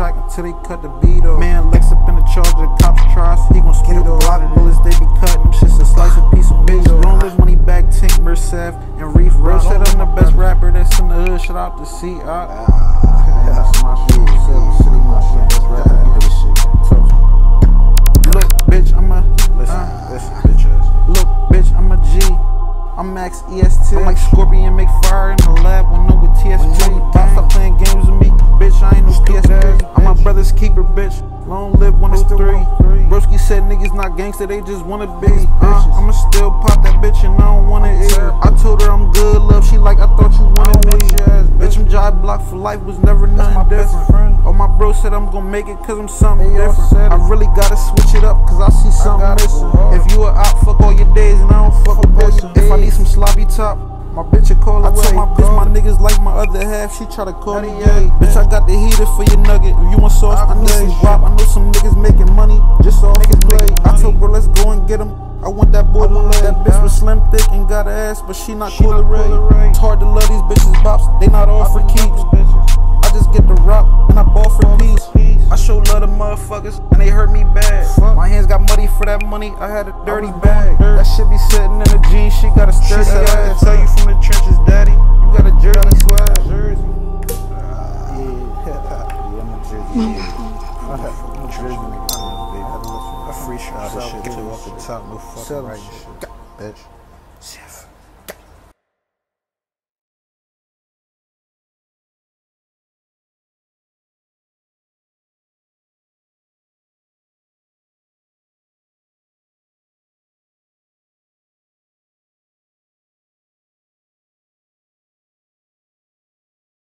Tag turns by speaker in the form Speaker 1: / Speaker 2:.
Speaker 1: track until they cut the beat off. Man, Lex up in the charge, the cops tries, he gon' speed off. A lot of bullets they be cutting, them shit's a slice of piece of bitch. Long live money back, Tink, Mersef, and Reef. Bro said I'm the best rapper that's in the hood. Shout out to C. That's my shit. City, my shit. Best rapper, nigga shit. Look, bitch, I'm a listen, bitch ass. Look, bitch, I'm a G. I'm MaxCFN. I'm like Scorpion, make fire in the lab when no with TSG. Stop playing games with me, bitch. I ain't no PSP. I'm my brother's keeper, bitch. Long live 103. Broski said niggas not gangster, they just wanna be. I'ma still pop that bitch and I don't wanna eat. I told her I'm good, love. She like I thought you wanted me. Bitch, I'm job blocked for life, was never nothing different. Oh, my bro said I'm gonna make it cause I'm something different. I really gotta switch it up cause I see something missing. If you a out, fuck all your days and I don't fuck a bitch. If I need some sloppy top, my bitch will call away. I tell my bitch my niggas like my other half, she try to call me gay. Bitch, I got the heater for your nugget. If you want sauce, I need some guap. I know some niggas making money just off the play. I told bro, let's go and get him. I want that boy to lay. That bitch was slim, thick, and got an ass, but she not cool to Ray. It's hard to love these bitches bops, they not all for keeps. I just get the rock, and I ball for peace. I show love to motherfuckers, and they hurt me bad. My hands got muddy for that money, I had a dirty bag. That shit be sitting in the jeans, she got a sturdy ass. Tell you from the trenches, daddy, you got a jersey swag. Yeah, I'm a jersey. I'm a jersey nigga. I free shot this shit too off the top, no fucking right shit, bitch.